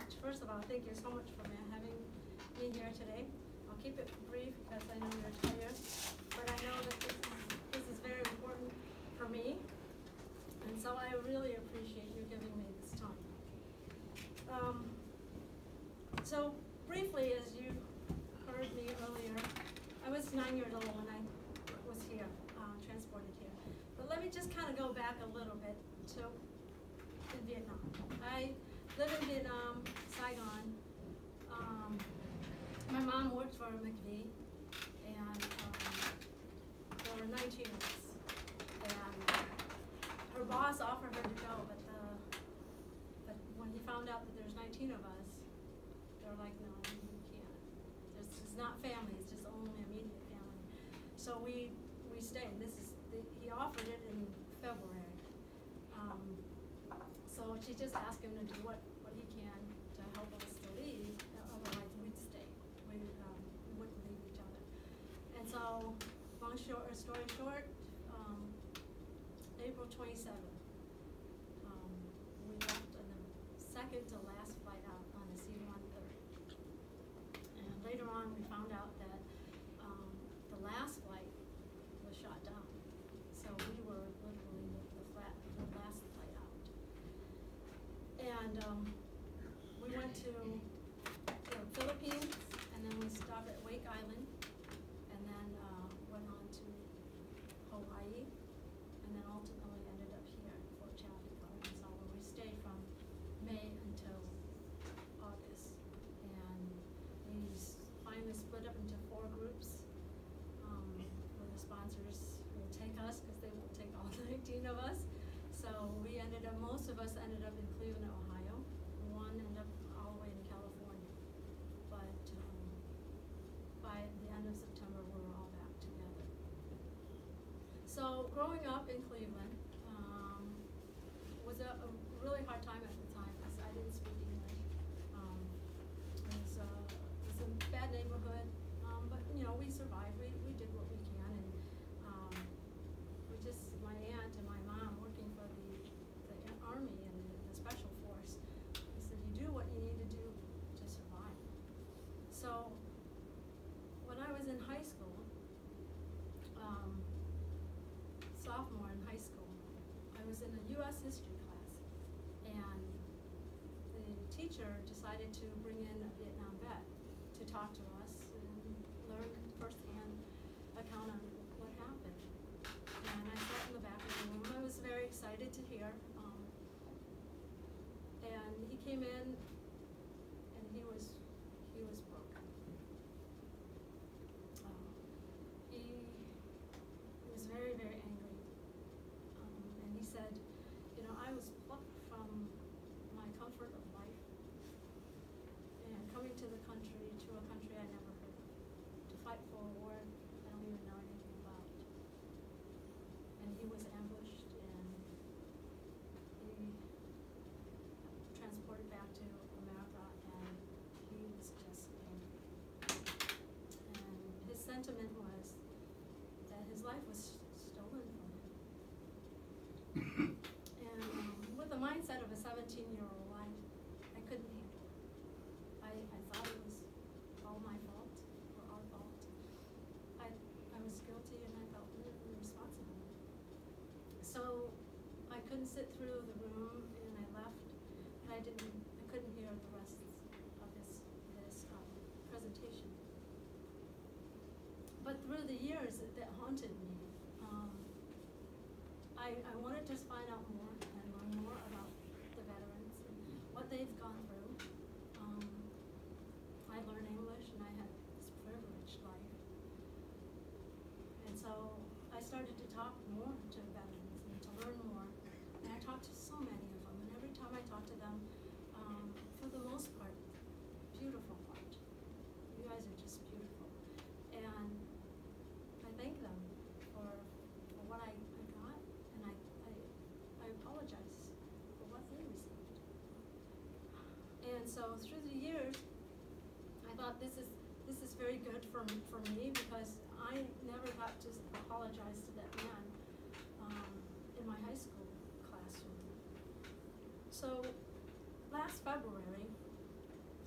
much. First of all, thank you so much for having me here today. I'll keep it brief because I know you're tired, but I know that this is very important for me, and so I really appreciate you giving me this time. So briefly, as you heard me earlier, I was 9 years old when I was here, transported here. But let me just kind of go back a little bit to in Vietnam. I lived in Vietnam, Saigon. My mom worked for McVie, and there were 19 of us. And her boss offered her to go, but when he found out that there's 19 of us, they're like, no, you can't. It's not family, it's just only immediate family. So we stayed. He offered it in February. So she just asked him to do what he can to help us to leave, otherwise we'd stay. We wouldn't leave each other. And so, long story short, April 27th, we left on the second to last flight out on the C-130. And later on, we found out that the last flight was shot down. So we were literally the last flight out. And we went to the Philippines, and then we stopped at Wake Island, and then went on to Hawaii, and then ultimately ended up here at Fort Chaffee, Arkansas, where we stayed from May until August. And we finally split up into 4 groups, where the sponsors will take us because they won't take all 19 of us. So we ended up, most of us ended up in Cleveland, Ohio. One ended up all the way in California. But by the end of September, we were all back together. So growing up in Cleveland was a really hard time at the time because I didn't speak English. It was a bad neighborhood, but you know, we survived. We did what we can, and my aunt and my mom working for the Army and the Special Force, they said, you do what you need to do to survive. So when I was in high school, sophomore in high school, I was in a U.S. history class, and the teacher decided to bring in a Vietnam vet to talk to us and learn firsthand account on what happened. And I sat in the back of the room. I was very excited to hear. And he came in, and he was broken. He was very, very angry. And he said, you know, I was plucked from my comfort of life and coming to the country, to a country I never heard of, to fight for a war I don't even know anything about. And he was ambushed, and he transported back to America, and he was just angry. And his sentiment was that his life was stolen from him. And with the mindset of a 17-year-old, I couldn't handle it. I thought it was all my fault, or our fault. I was guilty, and I felt really responsible. So I couldn't sit through the room, and I left, and I couldn't hear the rest of this presentation. But through the years, that haunted me. I wanted to find out more and learn more about the veterans and what they've gone through. I learned English, and I had this privileged life. And so I started to talk more to veterans and to learn more. And I talked to so many of them, and every time I talked to them, for the most part, beautiful heart. You guys are just beautiful. And I thank them for what I got, and I apologize for what they received. And so through the years, I thought this is very good for me because I never got to apologize to that man in my high school classroom. So last February,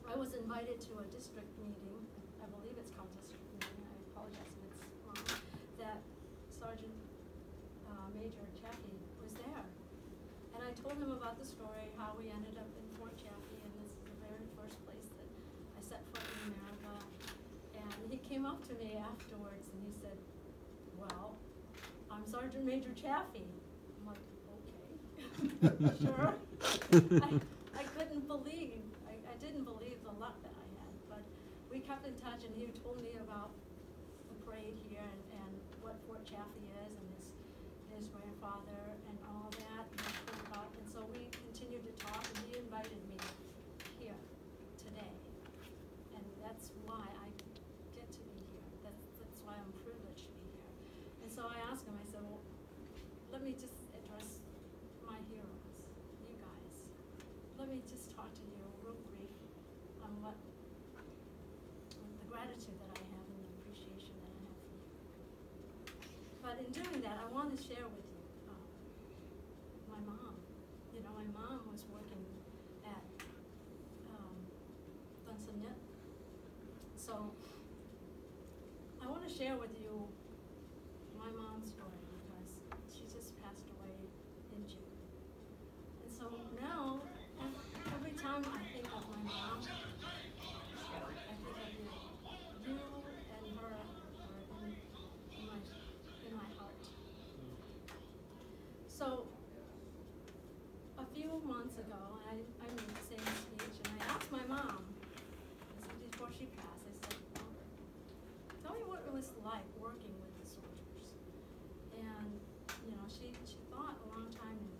I was invited to a district meeting, I believe it's called district meeting, I apologize if it's wrong, that Sergeant Major Chaffee was there. And I told him about the story, how we ended up in Fort Chaffee, and this is the very first place that I set foot in America. And he came up to me afterwards and he said, well, I'm Sergeant Major Chaffee. I'm like, okay, sure. I couldn't believe, I didn't believe the luck that I had, but we kept in touch and he told me about the parade here and what Fort Chaffee is and his grandfather and all that, and so we continued to talk and he invited me here today. And that's why I get to be here. That's why I'm privileged to be here. And so I asked him, I said, well, let me just address my heroes, you guys. Let me just talk to you real brief on what the gratitude that I have and the appreciation that I have for you. But in doing that, I want to share with you my mom. You know, my mom was working at Dunsanyet. So I want to share with you my mom's story because she just passed away in June. And so now, every time I think of my mom, I think of you and her in my heart. So a few months ago, I made the same speech, and I asked my mom, before she passed, I said, tell me what it was like working with the soldiers. And, you know, she thought a long time, and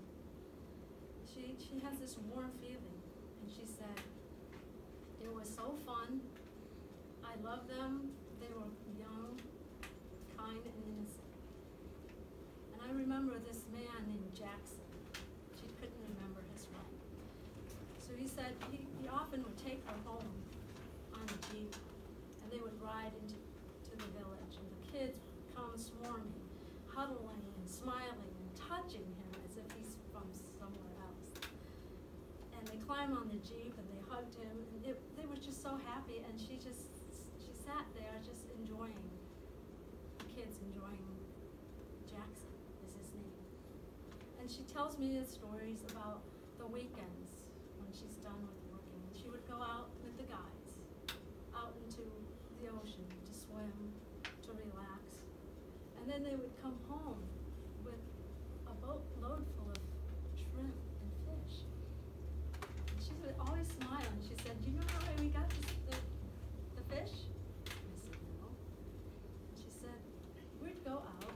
she has this warm feeling, and she said, it was so fun, I loved them, they were young, kind, and innocent. And I remember this man named Jackson. She couldn't remember his rank. So he said he often would take her home on a Jeep, and they would ride into the village, and the kids would come swarming, huddling and smiling and touching him as if he's from somewhere else. And they climb on the Jeep and they hugged him, and they were just so happy, and she sat there just enjoying, the kids enjoying Jackson is his name. And she tells me the stories about the weekends when she's done with working. And she would go out with the guys, out into the ocean to swim, to relax. And then they would come home with a boatload full of shrimp and fish. And she would always smile, and she said, do you know how we got the fish? I said, no. And she said, we'd go out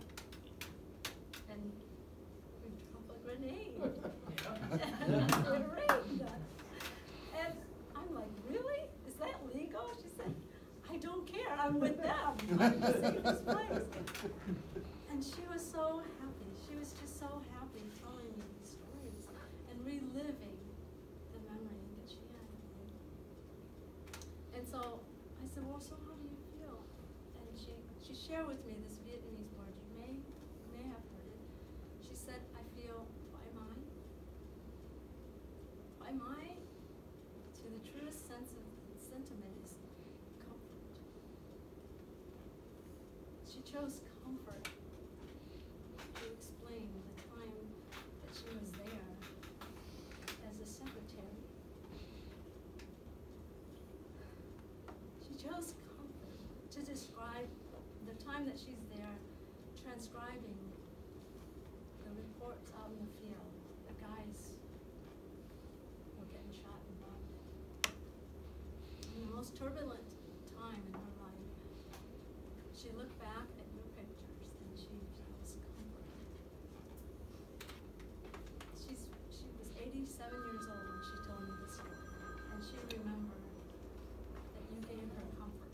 and we'd drop a grenade. And it rained. And I'm like, really? Is that legal? She said, I don't care, I'm with them. I'm in the safest place. And she was so happy. She was just so happy telling me these stories and reliving the memory that she had with me. And so I said, well, so how do you feel? And she shared with me this Vietnamese word. You may have heard it. She said, I feel thoải mái. Thoải mái, to the truest sense of sentiment, is comfort. She chose comfort to explain the time that she was there as a secretary. She chose comfort to describe the time that she's there transcribing the reports out in the field. The guys were getting shot and bombed. In the most turbulent time in her life, she looked back at your pictures and she was comforted. She was 87 years old when she told me this story, and she remembered that you gave her comfort.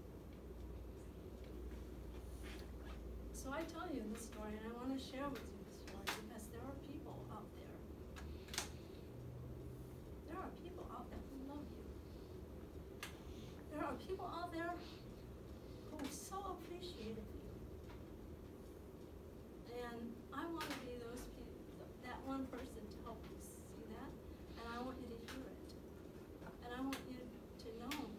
So I tell you this story, and I want to share with you this story because there are people out there. There are people out there who love you. There are people out there who so appreciated you. And I want to be those people, that one person to help you see that, and I want you to hear it. And I want you to know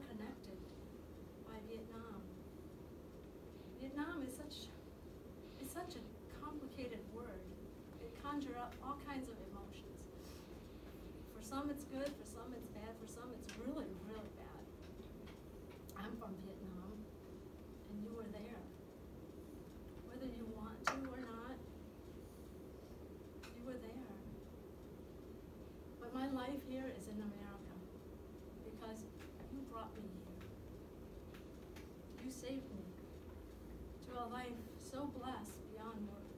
connected by Vietnam. Vietnam is such a complicated word. It conjures up all kinds of emotions. For some it's good, for some it's bad, for some it's really, really bad. I'm from Vietnam, and you were there. Whether you want to or not, you were there. But my life here is in America, because you brought me here. You saved me to a life so blessed beyond words.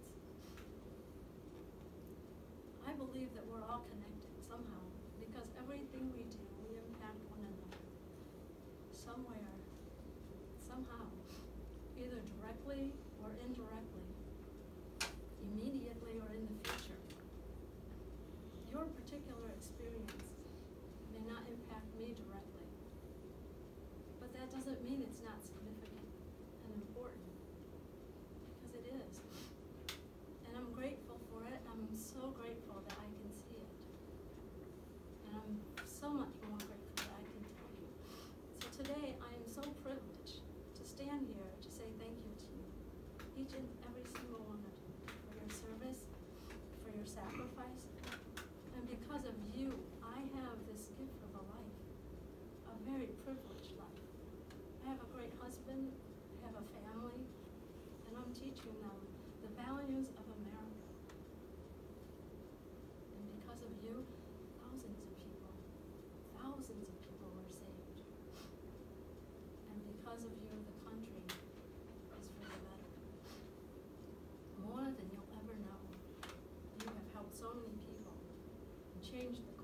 I believe that we're all connected somehow, because everything we do, we impact one another. Somewhere, somehow, either directly or indirectly, immediately or in the future. Your particular experience may not impact me directly, but that doesn't mean it's not significant and important, because it is. And I'm grateful for it. I'm so grateful that I can see it. And I'm so much more grateful that I can tell you. So today, I am so privileged to stand here to say thank you to you, each and every single one of you, for your service, for your sacrifice. And because of you, I have this gift of a life, a very privileged life. I have a great husband, I have a family, and I'm teaching them the values of America. And because of you, thousands of people were saved. And because of you, the country is for the better. More than you'll ever know. You have helped so many people and changed the